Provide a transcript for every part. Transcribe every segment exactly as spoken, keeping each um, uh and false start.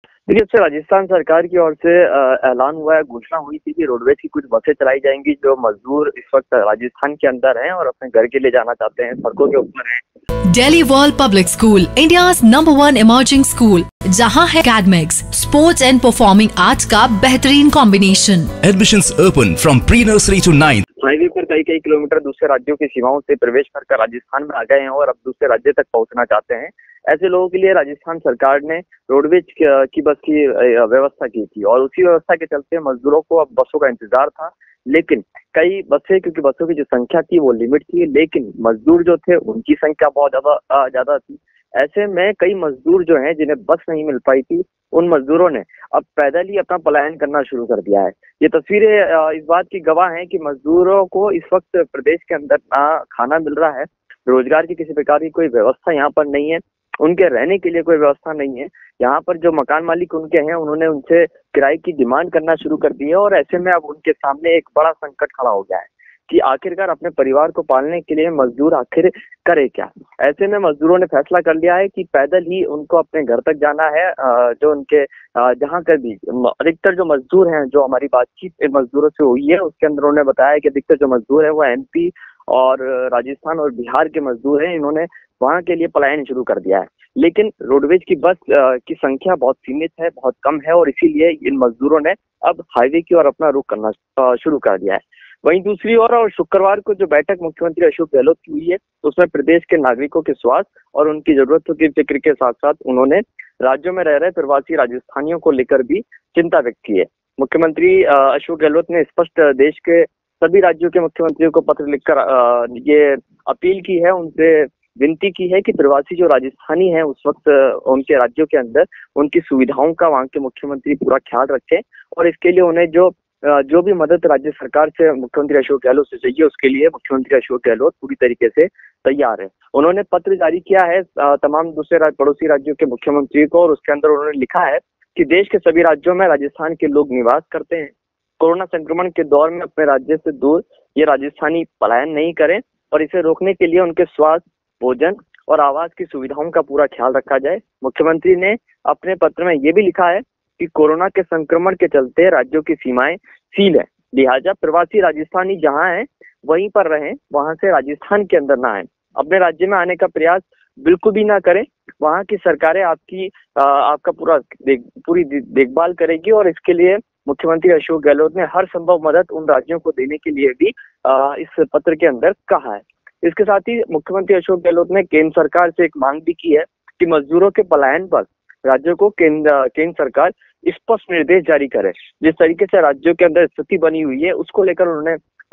देखिए, जब से राजस्थान सरकार की ओर से अ, ऐलान हुआ है, घोषणा हुई थी कि रोडवेज की कुछ बसें चलाई जाएंगी जो मजदूर इस वक्त राजस्थान के अंदर हैं और अपने घर के लिए जाना चाहते हैं, सड़कों के ऊपर हैं। Delhi world public school, India's number one emerging school, जहां है academics, sports and performing arts का बेहतरीन combination. Admissions open from pre-nursery to ninth. Highway पर कई कई किलोमीटर दूसरे राज्यों की सीमाओं से प्रवेश कर राजस्थान में आ गए हैं और अब दूसरे राज्य तक पहुंचना चाहते हैं। ऐसे लोगों के लिए राजस्थान सरकार ने रोडवेज की बस की व्यवस्था की थी और उसी व्यवस्था के चलते मजदूरों को अब बसों का इंतजार था। लेकिन कई बसें, क्योंकि बसों की जो संख्या थी वो लिमिट थी, लेकिन मजदूर जो थे उनकी संख्या बहुत ज्यादा ज्यादा थी। ऐसे में कई मजदूर जो हैं जिन्हें बस नहीं मिल पाई थी, उन मजदूरों ने अब पैदल ही अपना पलायन करना शुरू कर दिया है। ये तस्वीरें इस बात की गवाह हैं कि मजदूरों को इस वक्त प्रदेश के अंदर ना खाना मिल रहा है, रोजगार की किसी प्रकार की कोई व्यवस्था यहाँ पर नहीं है, उनके रहने के लिए कोई व्यवस्था नहीं है। यहाँ पर जो मकान मालिक उनके हैं, उन्होंने उनसे किराए की डिमांड करना शुरू कर दी है और ऐसे में अब उनके सामने एक बड़ा संकट खड़ा हो गया है कि आखिरकार अपने परिवार को पालने के लिए मजदूर आखिर करे क्या। ऐसे में मजदूरों ने फैसला कर लिया है कि पैदल ही उनको अपने घर तक जाना है। जो उनके जहाँ कर भी अधिकतर जो मजदूर हैं, जो हमारी बातचीत मजदूरों से हुई है उसके अंदर उन्होंने बताया कि अधिकतर जो मजदूर है वो एमपी और राजस्थान और बिहार के मजदूर हैं। इन्होंने वहां के लिए पलायन शुरू कर दिया है, लेकिन रोडवेज की बस की संख्या बहुत सीमित है, बहुत कम है और इसीलिए इन मजदूरों ने अब हाईवे की ओर अपना रुख करना शुरू कर दिया है। वहीं दूसरी ओर और शुक्रवार को जो बैठक मुख्यमंत्री अशोक गहलोत की हुई है, उसमें प्रदेश के नागरिकों के स्वास्थ्य और उनकी जरूरतों की फिक्र के साथ साथ उन्होंने राज्यों में रह रहे प्रवासी राजस्थानियों को लेकर भी चिंता व्यक्त की है। मुख्यमंत्री अशोक गहलोत ने स्पष्ट देश के सभी राज्यों के मुख्यमंत्रियों को पत्र लिखकर ये अपील की है, उनसे विनती की है कि प्रवासी जो राजस्थानी हैं उस वक्त उनके राज्यों के अंदर उनकी सुविधाओं का वहां के मुख्यमंत्री पूरा ख्याल रखें और इसके लिए उन्हें जो जो भी मदद राज्य सरकार से मुख्यमंत्री अशोक गहलोत से चाहिए उसके लिए मुख्यमंत्री अशोक गहलोत पूरी तरीके से तैयार है। उन्होंने पत्र जारी किया है तमाम दूसरे राज, पड़ोसी राज्यों के मुख्यमंत्री को और उसके अंदर उन्होंने लिखा है कि देश के सभी राज्यों में राजस्थान के लोग निवास करते हैं। कोरोना संक्रमण के दौर में अपने राज्य से दूर ये राजस्थानी पलायन नहीं करें और इसे रोकने के लिए उनके स्वास्थ्य, भोजन और आवास की सुविधाओं का पूरा ख्याल रखा जाए। मुख्यमंत्री ने अपने पत्र में ये भी लिखा है कि कोरोना के संक्रमण के चलते राज्यों की सीमाएं सील है, लिहाजा प्रवासी राजस्थानी जहां हैं वहीं पर रहें, वहां से राजस्थान के अंदर ना आए। अपने राज्य में आने का प्रयास बिल्कुल भी ना करें। वहां की सरकारें आपकी आ, आपका पूरा देख पूरी देखभाल करेगी और इसके लिए मुख्यमंत्री अशोक गहलोत ने हर संभव मदद उन राज्यों को देने के लिए भी आ, इस पत्र के अंदर कहा है। इसके साथ ही मुख्यमंत्री अशोक गहलोत ने केंद्र सरकार से एक मांग भी की है कि मजदूरों के पलायन पर राज्यों को केंद्र केंद्र सरकार स्पष्ट निर्देश जारी करे। जिस तरीके से राज्यों के अंदर स्थिति बनी हुई है उसको लेकर उन्होंने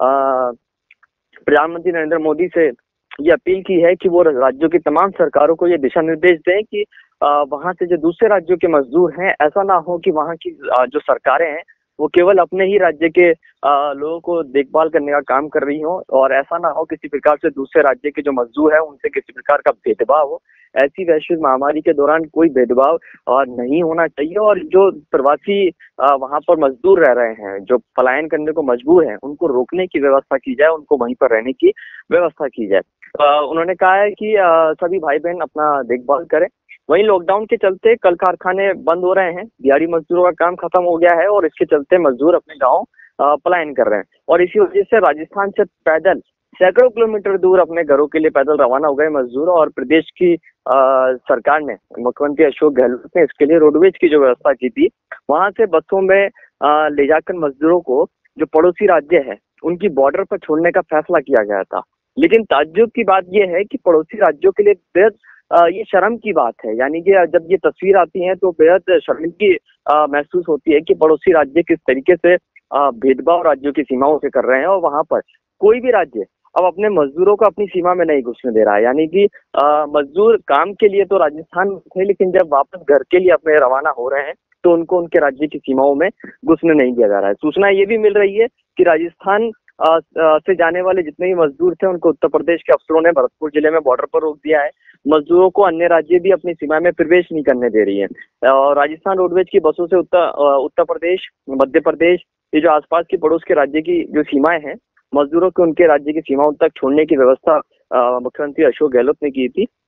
प्रधानमंत्री नरेंद्र मोदी से ये अपील की है कि वो राज्यों की तमाम सरकारों को ये दिशा निर्देश दें कि वहां से जो दूसरे राज्यों के मजदूर हैं, ऐसा ना हो कि वहां की जो सरकारें हैं वो केवल अपने ही राज्य के आ, लोगों को देखभाल करने का काम कर रही हो और ऐसा ना हो किसी प्रकार से दूसरे राज्य के जो मजदूर हैं उनसे किसी प्रकार का भेदभाव हो। ऐसी वैश्विक महामारी के दौरान कोई भेदभाव नहीं होना चाहिए और जो प्रवासी वहां पर मजदूर रह रहे हैं, जो पलायन करने को मजबूर हैं, उनको रोकने की व्यवस्था की जाए, उनको वहीं पर रहने की व्यवस्था की जाए। उन्होंने कहा है कि सभी भाई बहन अपना देखभाल करें। वहीं लॉकडाउन के चलते कल कारखाने बंद हो रहे हैं, दिहाड़ी मजदूरों का काम खत्म हो गया है और इसके चलते मजदूर अपने गाँव पलायन कर रहे हैं और इसी वजह से राजस्थान से पैदल सैकड़ों किलोमीटर दूर अपने घरों के लिए पैदल रवाना हो गए मजदूर और प्रदेश की आ, सरकार ने, मुख्यमंत्री अशोक गहलोत ने इसके लिए रोडवेज की जो व्यवस्था की थी, वहां से बसों में आ, ले जाकर मजदूरों को जो पड़ोसी राज्य है उनकी बॉर्डर पर छोड़ने का फैसला किया गया था। लेकिन ताज्जुब की बात यह है कि पड़ोसी राज्यों के लिए बेहद ये शर्म की बात है, यानी कि जब ये तस्वीर आती है तो बेहद शर्मिंदगी महसूस होती है कि पड़ोसी राज्य किस तरीके से भेदभाव राज्यों की सीमाओं से कर रहे हैं और वहां पर कोई भी राज्य अब अपने मजदूरों को अपनी सीमा में नहीं घुसने दे रहा है। यानी कि मजदूर काम के लिए तो राजस्थान में थे, लेकिन जब वापस घर के लिए अपने रवाना हो रहे हैं तो उनको उनके राज्य की सीमाओं में घुसने नहीं दिया जा रहा है। सूचना ये भी मिल रही है कि राजस्थान से जाने वाले जितने भी मजदूर थे उनको उत्तर प्रदेश के अफसरों ने भरतपुर जिले में बॉर्डर पर रोक दिया है। मजदूरों को अन्य राज्य भी अपनी सीमा में प्रवेश नहीं करने दे रही है और राजस्थान रोडवेज की बसों से उत्तर उत्तर प्रदेश, मध्य प्रदेश, ये जो आसपास के पड़ोस के राज्य की जो सीमाएं हैं, मजदूरों को उनके राज्य की सीमाओं तक छोड़ने की व्यवस्था मुख्यमंत्री अशोक गहलोत ने की थी।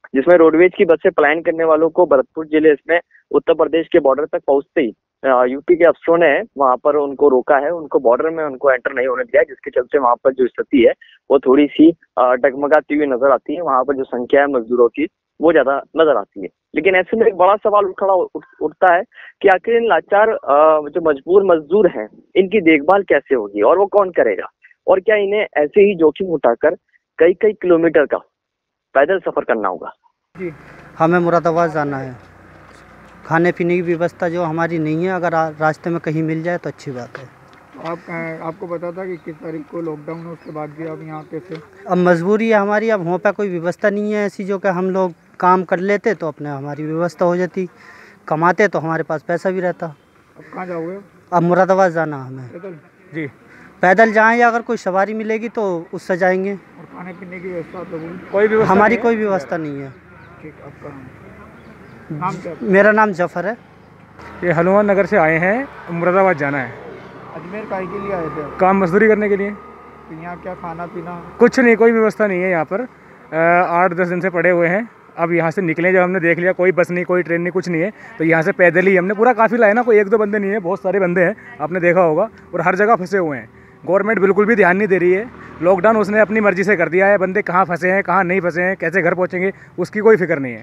जिसमें रोडवेज की बस से पलायन करने वालों को भरतपुर जिले में उत्तर प्रदेश के बॉर्डर तक पहुंचते ही यूपी के अफसरों ने वहां पर उनको रोका है, उनको बॉर्डर में उनको एंटर नहीं होने दिया, जिसके चलते वहां पर जो स्थिति है वो थोड़ी सी डगमगाती हुई नजर आती है। वहां पर जो संख्या है मजदूरों की वो ज्यादा नजर आती है। लेकिन ऐसे में एक बड़ा सवाल उठा उठता है कि आखिर इन लाचार जो मजबूर मजदूर हैं इनकी देखभाल कैसे होगी और वो कौन करेगा, और क्या इन्हें ऐसे ही जोखिम उठाकर कई कई किलोमीटर का पैदल सफर करना होगा। जी हमें मुरादाबाद जाना है, खाने पीने की व्यवस्था जो हमारी नहीं है, अगर रास्ते में कहीं मिल जाए तो अच्छी बात है। आप आपको पता था कि किस तारीख को लॉकडाउन है, उसके बाद भी आप यहाँ कैसे? अब मजबूरी है हमारी, अब वहाँ पे कोई व्यवस्था नहीं है ऐसी जो कि हम लोग काम कर लेते तो अपने हमारी व्यवस्था हो जाती, कमाते तो हमारे पास पैसा भी रहता। अब कहाँ जाओगे? अब मुरादाबाद जाना हमें। पैदल? जी पैदल जाएँ या अगर कोई सवारी मिलेगी तो उससे जाएंगे। और खाने पीने की व्यवस्था तो कोई व्यवस्था हमारी कोई व्यवस्था नहीं है। ठीक, आपका नाम क्या? मेरा नाम जफर है। ये हनुमान नगर से आए हैं, मुरादाबाद जाना है। अजमेर काहे के लिए आए थे? काम मजदूरी करने के लिए। तो यहाँ क्या खाना पीना? कुछ नहीं, कोई व्यवस्था नहीं है यहाँ पर। आठ दस दिन से पड़े हुए हैं। अब यहाँ से निकले जब हमने देख लिया कोई बस नहीं, कोई ट्रेन नहीं, कुछ नहीं है, तो यहाँ से पैदल ही हमने पूरा काफिला है ना, कोई एक दो बंदे नहीं है, बहुत सारे बंदे हैं, आपने देखा होगा, और हर जगह फंसे हुए हैं। गवर्नमेंट बिल्कुल भी ध्यान नहीं दे रही है। लॉकडाउन उसने अपनी मर्जी से कर दिया है, बंदे कहाँ फंसे हैं कहाँ नहीं फंसे हैं कैसे घर पहुँचेंगे उसकी कोई फिक्र नहीं है।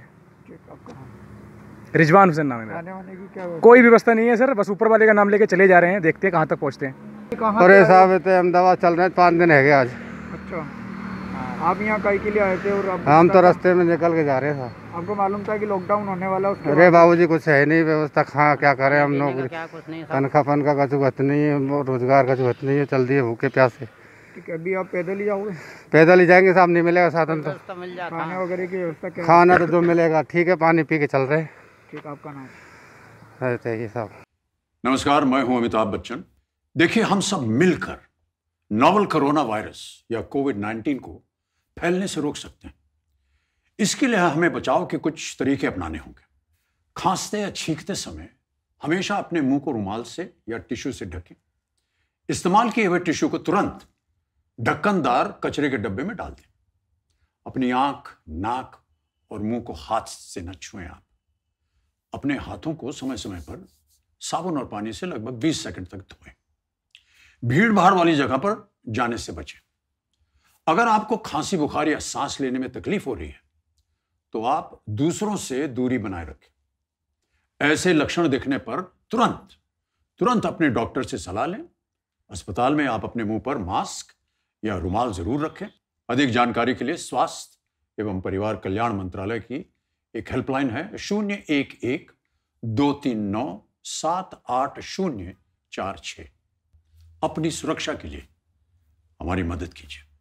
रिजवान हुसैन नाम है मेरा। खाने वाने की क्या? कोई व्यवस्था नहीं है सर, बस ऊपर वाले का नाम लेके चले जा रहे हैं, देखते हैं कहाँ तक पहुँचते हैं। अरे साहब अहमदाबाद चल रहे हैं, पाँच दिन है गए आज। अच्छा, आप यहाँ काहे के लिए आए थे? और हम तो रास्ते में निकल के जा रहे थे। आपको मालूम था कि लॉकडाउन होने वाला? अरे बाबूजी कुछ है नहीं व्यवस्था, कहाँ क्या करें हम लोग, तनख्वाह फन का कचू घट नहीं है, रोजगार का घट नहीं है, चल दिए भूखे प्यासे। ठीक है, अभी आप पैदल ही जाओगे? पैदल ही जाएंगे साहब, नहीं मिलेगा साधन तो। खाने वगैरह की व्यवस्था क्या? खाना तो जो मिलेगा ठीक है, पानी पी के चल रहे। ठीक, आपका नाम? है साहब। नमस्कार, मैं हूं अमिताभ बच्चन। देखिए, हम सब मिलकर नोवल कोरोना वायरस या कोविड नाइन्टीन को फैलने से रोक सकते हैं। इसके लिए हमें बचाव के कुछ तरीके अपनाने होंगे। खांसते या छींकते समय हमेशा अपने मुंह को रुमाल से या टिश्यू से ढकें। इस्तेमाल किए हुए टिश्यू को तुरंत ढक्कनदार कचरे के डब्बे में डाल दें। अपनी आंख, नाक और मुंह को हाथ से न छुएं। आप अपने हाथों को समय समय पर साबुन और पानी से लगभग बीस सेकंड तक धोएं। भीड़ भाड़ वाली जगह पर जाने से बचें। अगर आपको खांसी, बुखार या सांस लेने में तकलीफ हो रही है तो आप दूसरों से दूरी बनाए रखें। ऐसे लक्षण दिखने पर तुरंत तुरंत अपने डॉक्टर से सलाह लें। अस्पताल में आप अपने मुंह पर मास्क या रुमाल जरूर रखें। अधिक जानकारी के लिए स्वास्थ्य एवं परिवार कल्याण मंत्रालय की एक हेल्पलाइन है, शून्य एक एक दो तीन नौ सात आठ शून्य चार छह। अपनी सुरक्षा के लिए हमारी मदद कीजिए।